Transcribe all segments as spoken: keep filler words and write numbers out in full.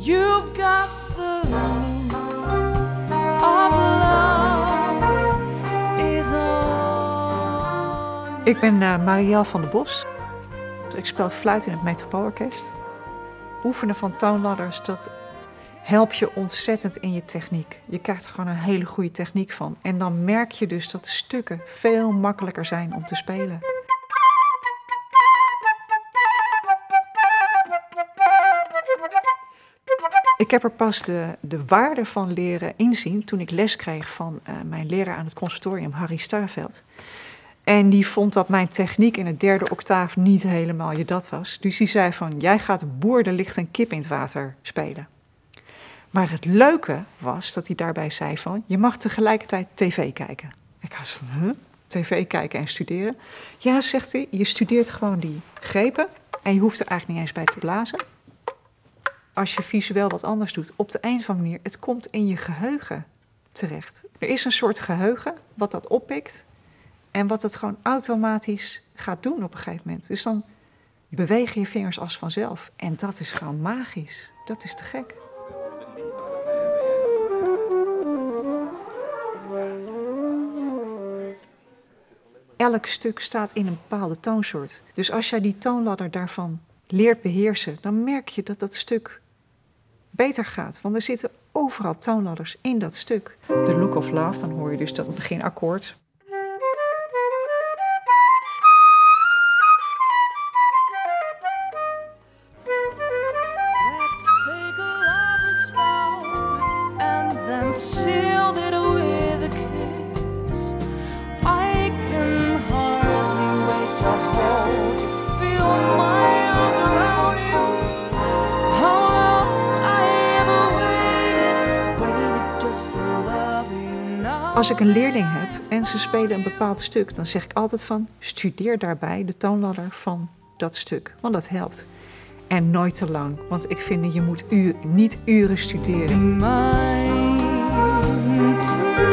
You've got the look of love is on. Ik ben uh, Marielle van der Bos. Ik speel fluit in het Metropoolorkest. Oefenen van toonladders, dat helpt je ontzettend in je techniek. Je krijgt er gewoon een hele goede techniek van. En dan merk je dus dat stukken veel makkelijker zijn om te spelen. Ik heb er pas de, de waarde van leren inzien toen ik les kreeg van uh, mijn leraar aan het conservatorium, Harry Starveld. En die vond dat mijn techniek in het derde octaaf niet helemaal je dat was. Dus die zei van, jij gaat boer, er ligt een kip in het water spelen. Maar het leuke was dat hij daarbij zei van, je mag tegelijkertijd tv kijken. Ik had van, huh? tv kijken en studeren? Ja, zegt hij, je studeert gewoon die grepen en je hoeft er eigenlijk niet eens bij te blazen. Als je visueel wat anders doet, op de een of andere manier, het komt in je geheugen terecht. Er is een soort geheugen wat dat oppikt en wat het gewoon automatisch gaat doen op een gegeven moment. Dus dan bewegen je vingers als vanzelf en dat is gewoon magisch. Dat is te gek. Elk stuk staat in een bepaalde toonsoort. Dus als jij die toonladder daarvan leert beheersen, dan merk je dat dat stuk beter gaat. Want er zitten overal toonladders in dat stuk. The Look of Love, dan hoor je dus dat beginakkoord. Let's take a lover's vow and then seal it with a kiss. I can hardly wait to hold you, feel my arms around you. How long I ever waited, waited just to love you now. Als ik een leerling heb en ze spelen een bepaald stuk, dan zeg ik altijd van, studeer daarbij de toonladder van dat stuk. Want dat helpt. En nooit te lang, want ik vind dat je moet uur, niet uren studeren. Mine tonight.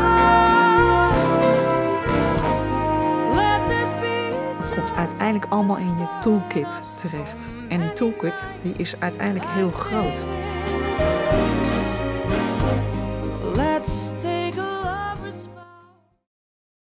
Let this be. Het komt uiteindelijk allemaal in je toolkit terecht. En die toolkit die is uiteindelijk heel groot.